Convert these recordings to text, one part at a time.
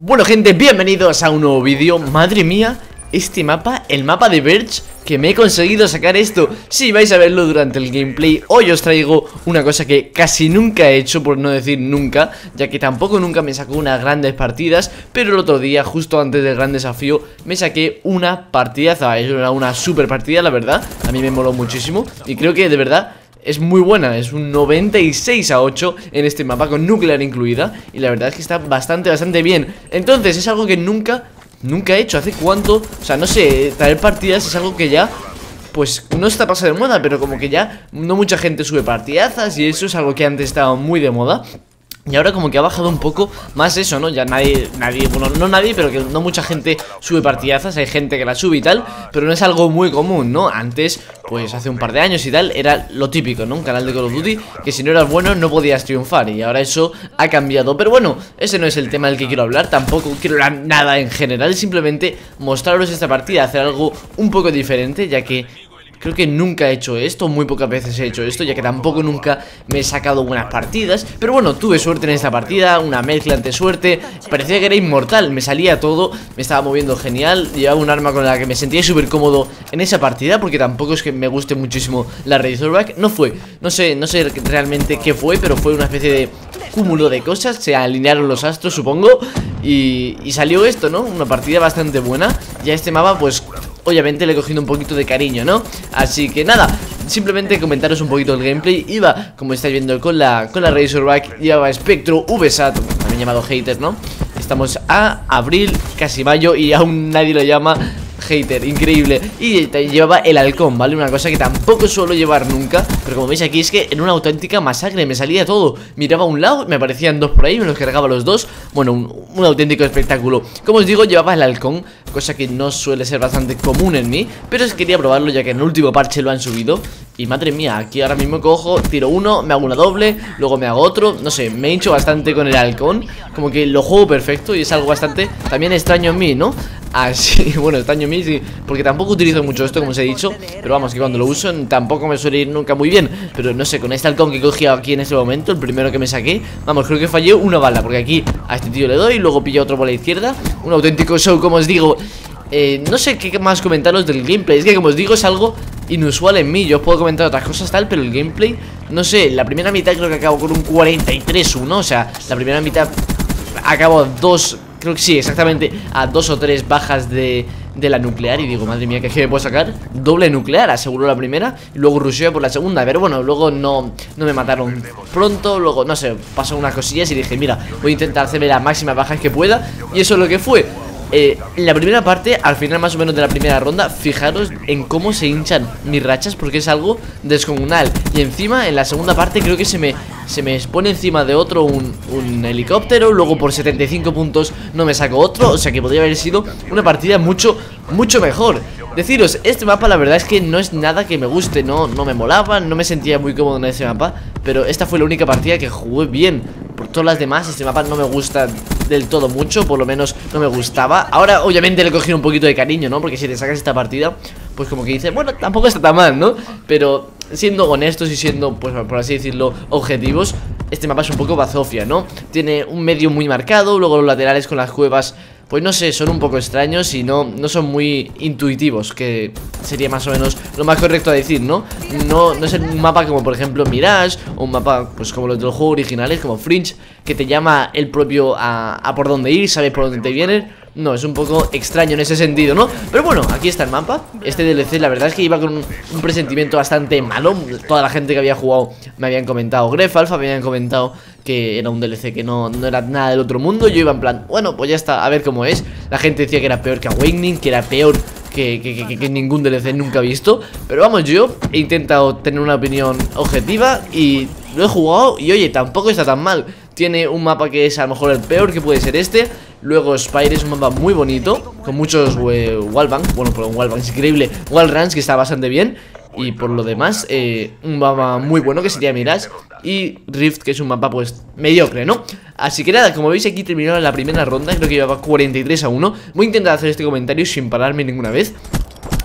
Bueno gente, bienvenidos a un nuevo vídeo. Madre mía, este mapa, el mapa de Verge, que me he conseguido sacar esto. Sí, vais a verlo durante el gameplay. Hoy os traigo una cosa que casi nunca he hecho, por no decir nunca, ya que tampoco nunca me sacó unas grandes partidas. Pero el otro día, justo antes del gran desafío, me saqué una partidaza. Era una super partida, la verdad. A mí me moló muchísimo y creo que de verdad es muy buena, es un 96-8 en este mapa con nuclear incluida. Y la verdad es que está bastante bien. Entonces es algo que nunca he hecho. ¿Hace cuánto? O sea, no sé, traer partidas es algo que ya pues no está pasado de moda, pero como que ya no mucha gente sube partidazas. Y eso es algo que antes estaba muy de moda. Y ahora como que ha bajado un poco más eso, ¿no? Ya nadie, bueno, no nadie, pero que no mucha gente sube partidazas. Hay gente que la sube y tal, pero no es algo muy común, ¿no? Antes, pues hace un par de años y tal, era lo típico, ¿no? Un canal de Call of Duty que si no eras bueno no podías triunfar. Y ahora eso ha cambiado. Pero bueno, ese no es el tema del que quiero hablar. Tampoco quiero hablar nada en general. Simplemente mostraros esta partida, hacer algo un poco diferente, ya que creo que nunca he hecho esto, muy pocas veces he hecho esto, ya que tampoco nunca me he sacado buenas partidas. Pero bueno, tuve suerte en esta partida, una mezcla entre suerte. Parecía que era inmortal, me salía todo, me estaba moviendo genial. Llevaba un arma con la que me sentía súper cómodo en esa partida, porque tampoco es que me guste muchísimo la Razorback. No sé realmente qué fue, pero fue una especie de cúmulo de cosas. Se alinearon los astros, supongo, y salió esto, ¿no? Una partida bastante buena. Y a este mapa, pues obviamente le he cogido un poquito de cariño, ¿no? Así que nada, simplemente comentaros un poquito el gameplay. Iba, como estáis viendo, con la Razorback. Llevaba Spectro, VSAT, también llamado Hater, ¿no? Estamos a abril, casi mayo, y aún nadie lo llama Hater, increíble. Y llevaba el halcón, ¿vale? Una cosa que tampoco suelo llevar nunca, pero como veis aquí es que en una auténtica masacre me salía todo. Miraba a un lado, me aparecían dos por ahí, me los cargaba los dos. Bueno, un auténtico espectáculo. Como os digo, llevaba el halcón, cosa que no suele ser bastante común en mí, pero quería probarlo ya que en el último parche lo han subido. Y madre mía, aquí ahora mismo cojo, tiro uno, me hago una doble, luego me hago otro. No sé, me he hincho bastante con el halcón. Como que lo juego perfecto y es algo bastante también extraño en mí, ¿no? Así, bueno, extraño en mí, sí, porque tampoco utilizo mucho esto, como os he dicho. Pero vamos, que cuando lo uso tampoco me suele ir nunca muy bien. Pero no sé, con este halcón que cogí aquí en este momento, el primero que me saqué, vamos, creo que fallé una bala, porque aquí a este tío le doy, luego pillo otro por la izquierda. Un auténtico show, como os digo. No sé qué más comentaros del gameplay. Es que como os digo es algo inusual en mí. Yo os puedo comentar otras cosas tal, pero el gameplay, no sé, la primera mitad creo que acabo con un 43-1. O sea, la primera mitad acabo a dos, creo que sí, exactamente a 2 o 3 bajas de la nuclear. Y digo, madre mía, ¿qué me puedo sacar? Doble nuclear, aseguró la primera, y luego rusheo por la segunda. Pero bueno, luego no me mataron pronto. Luego, no sé, pasó unas cosillas y dije, mira, voy a intentar hacerme las máximas bajas que pueda. Y eso es lo que fue. En la primera parte, al final más o menos de la primera ronda, fijaros en cómo se hinchan mis rachas, porque es algo descomunal. Y encima, en la segunda parte, creo que se me expone encima de otro un helicóptero. Luego por 75 puntos no me saco otro. O sea que podría haber sido una partida mucho mejor. Deciros, este mapa la verdad es que no es nada que me guste. No me molaba, no me sentía muy cómodo en ese mapa. Pero esta fue la única partida que jugué bien. Por todas las demás, este mapa no me gusta del todo mucho, por lo menos no me gustaba. Ahora obviamente le he cogido un poquito de cariño, ¿no? Porque si te sacas esta partida, pues como que dices, bueno, tampoco está tan mal, ¿no? Pero siendo honestos y siendo, pues por así decirlo, objetivos, este mapa es un poco bazofia, ¿no? Tiene un medio muy marcado, luego los laterales con las cuevas, pues no sé, son un poco extraños y no son muy intuitivos, que sería más o menos lo más correcto a decir, ¿no? No es un mapa como por ejemplo Mirage, o un mapa pues como los de los juegos originales, como Fringe, que te llama el propio a por dónde ir, sabes por dónde te vienen. No, es un poco extraño en ese sentido, ¿no? Pero bueno, aquí está el mapa. Este DLC la verdad es que iba con un presentimiento bastante malo. Toda la gente que había jugado me habían comentado, Gref Alpha me habían comentado que era un DLC que no era nada del otro mundo. Yo iba en plan, bueno, pues ya está, a ver cómo es. La gente decía que era peor que Awakening, que era peor que ningún DLC nunca visto. Pero vamos, yo he intentado tener una opinión objetiva y lo he jugado y oye, tampoco está tan mal. Tiene un mapa que es a lo mejor el peor, que puede ser este. Luego Spire es un mapa muy bonito, con muchos wallbangs. Bueno, pero un wallbang es increíble. Wallruns, que está bastante bien. Y por lo demás, un mapa muy bueno que sería Mirage. Y Rift, que es un mapa pues mediocre, ¿no? Así que nada, como veis aquí terminaron la primera ronda. Creo que llevaba 43-1. Voy a intentar hacer este comentario sin pararme ninguna vez.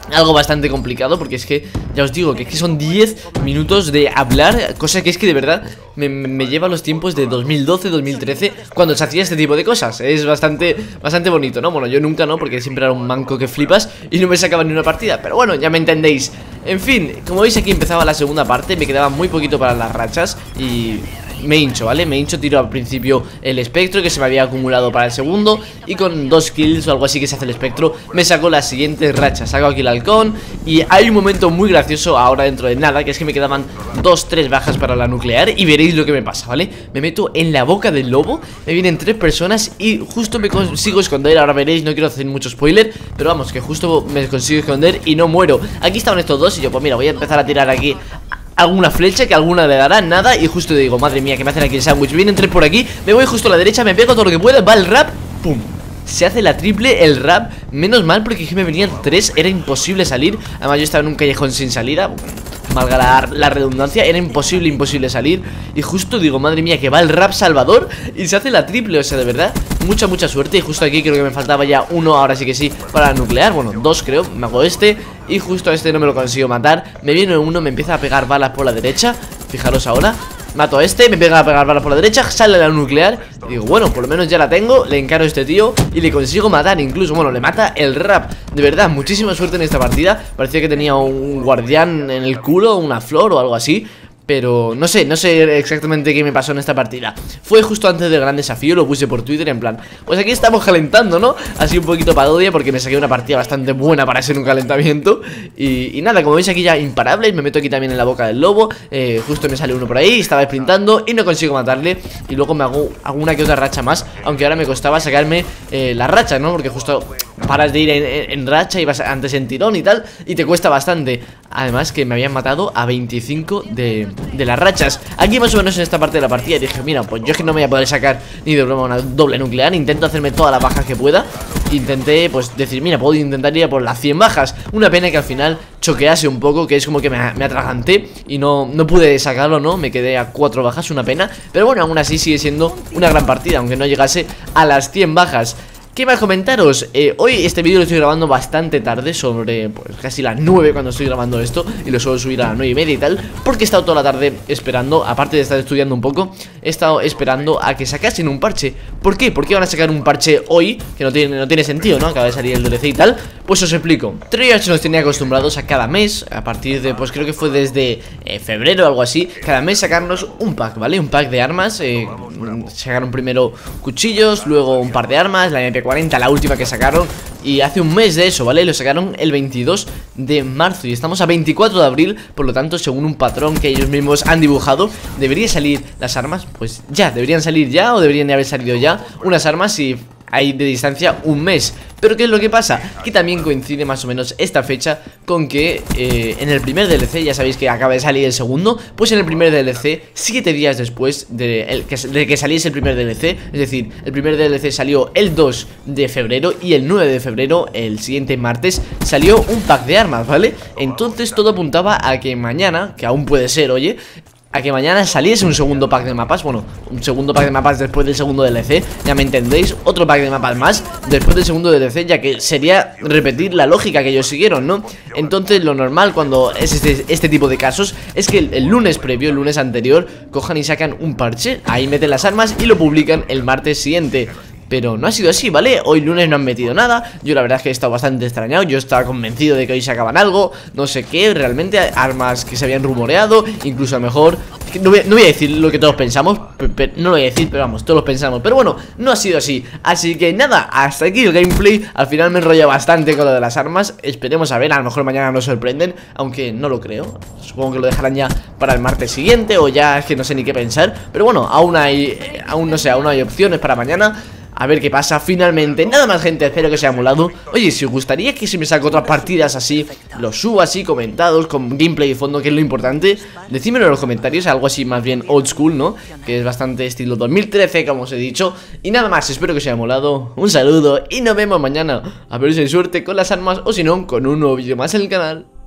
algo bastante complicado, porque es que, ya os digo, que es que son 10 minutos de hablar, cosa que es que de verdad me lleva a los tiempos de 2012, 2013, cuando se hacía este tipo de cosas. Es bastante bonito, ¿no? Bueno, yo nunca, ¿no? Porque siempre era un manco que flipas y no me sacaba ni una partida, pero bueno, ya me entendéis. En fin, como veis aquí empezaba la segunda parte, me quedaba muy poquito para las rachas y... me hincho, ¿vale? Me hincho, tiro al principio el espectro que se me había acumulado para el segundo y con 2 kills o algo así que se hace el espectro me saco la siguiente racha. Saco aquí el halcón y hay un momento muy gracioso ahora dentro de nada, que es que me quedaban 2-3 bajas para la nuclear y veréis lo que me pasa, ¿vale? Me meto en la boca del lobo, me vienen 3 personas y justo me consigo esconder. Ahora veréis, no quiero hacer mucho spoiler, pero vamos, que justo me consigo esconder y no muero. Aquí estaban estos dos y yo, pues mira, voy a empezar a tirar aquí alguna flecha, que alguna le dará nada. Y justo digo, madre mía, que me hacen aquí el sándwich. Vienen 3 por aquí, me voy justo a la derecha, me pego todo lo que pueda, va el rap, pum. Se hace la triple, el rap. Menos mal porque aquí me venían 3, era imposible salir. Además yo estaba en un callejón sin salida, valga la redundancia, era imposible salir. Y justo digo, madre mía, que va el rap salvador y se hace la triple, o sea, de verdad, mucha suerte. Y justo aquí creo que me faltaba ya uno, ahora sí que sí, para nuclear, bueno, 2 creo, me hago este. Y justo a este no me lo consigo matar. Me viene uno, me empieza a pegar balas por la derecha. Fijaros ahora, mato a este, me pega a pegar balas por la derecha, sale la nuclear. Y digo, bueno, por lo menos ya la tengo. Le encaro a este tío y le consigo matar incluso. Bueno, le mata el rap. De verdad, muchísima suerte en esta partida. Parecía que tenía un guardián en el culo, una flor o algo así. Pero no sé exactamente qué me pasó en esta partida. Fue justo antes del gran desafío, lo puse por Twitter en plan, pues aquí estamos calentando, ¿no? Así un poquito parodia porque me saqué una partida bastante buena para ser un calentamiento. Y nada, como veis aquí ya imparable. Me meto aquí también en la boca del lobo. Justo me sale uno por ahí, estaba sprintando y no consigo matarle. Y luego me hago alguna que otra racha más, aunque ahora me costaba sacarme la racha, ¿no? Porque justo paras de ir en racha y vas antes en tirón y tal, y te cuesta bastante. Además que me habían matado a 25 de las rachas. Aquí más o menos en esta parte de la partida dije, mira, pues yo es que no me voy a poder sacar ni de broma una doble nuclear. Intento hacerme todas las bajas que pueda. Intenté pues decir, mira, puedo intentar ir a por las 100 bajas. Una pena que al final choquease un poco, que es como que me atraganté y no pude sacarlo, ¿no? Me quedé a 4 bajas, una pena. Pero bueno, aún así sigue siendo una gran partida, aunque no llegase a las 100 bajas. ¿Qué más comentaros? Hoy este vídeo lo estoy grabando bastante tarde, sobre pues casi las 9 cuando estoy grabando esto. Y lo suelo subir a las 9:30 y tal, porque he estado toda la tarde esperando, aparte de estar estudiando un poco, he estado esperando a que sacasen un parche. ¿Por qué? ¿Por qué van a sacar un parche hoy? Que no tiene sentido, ¿no? Acaba de salir el DLC y tal. Pues os explico. Treyarch nos tenía acostumbrados a cada mes, a partir de, pues creo que fue desde febrero o algo así, cada mes sacarnos un pack, ¿vale? Un pack de armas. Sacaron primero cuchillos, luego un par de armas, la MP40, la última que sacaron. Y hace un mes de eso, ¿vale? Lo sacaron el 22 de marzo y estamos a 24 de abril. Por lo tanto, según un patrón que ellos mismos han dibujado, debería salir las armas, pues ya, deberían salir ya, o deberían de haber salido ya unas armas y hay de distancia un mes. Pero ¿qué es lo que pasa? Que también coincide más o menos esta fecha con que en el primer DLC, ya sabéis que acaba de salir el segundo, pues en el primer DLC, 7 días después de que saliese el primer DLC, es decir, el primer DLC salió el 2 de febrero y el 9 de febrero, el siguiente martes, salió un pack de armas, ¿vale? Entonces todo apuntaba a que mañana, que aún puede ser, oye, a que mañana saliese un segundo pack de mapas. Bueno, un segundo pack de mapas después del segundo DLC, ya me entendéis. Otro pack de mapas más después del segundo DLC, ya que sería repetir la lógica que ellos siguieron, ¿no? Entonces lo normal cuando es este tipo de casos es que el lunes previo, el lunes anterior, cojan y sacan un parche, ahí meten las armas y lo publican el martes siguiente. Pero no ha sido así, ¿vale? Hoy lunes no han metido nada. Yo la verdad es que he estado bastante extrañado. Yo estaba convencido de que hoy sacaban algo, no sé qué, realmente armas que se habían rumoreado. Incluso a lo mejor, no voy a decir lo que todos pensamos, no lo voy a decir, pero vamos, todos lo pensamos. Pero bueno, no ha sido así. Así que nada, hasta aquí el gameplay. Al final me enrolla bastante con lo de las armas. Esperemos a ver, a lo mejor mañana nos sorprenden, aunque no lo creo. Supongo que lo dejarán ya para el martes siguiente, o ya es que no sé ni qué pensar. Pero bueno, aún no sé, aún hay opciones para mañana. A ver qué pasa finalmente. Nada más, gente, espero que os haya molado. Oye, si os gustaría que se me saque otras partidas así, los subo así, comentados, con gameplay de fondo, que es lo importante, decídmelo en los comentarios. Algo así más bien old school, ¿no? Que es bastante estilo 2013, como os he dicho. Y nada más, espero que os haya molado. Un saludo y nos vemos mañana. A ver si hay suerte con las armas, o si no, con un nuevo vídeo más en el canal.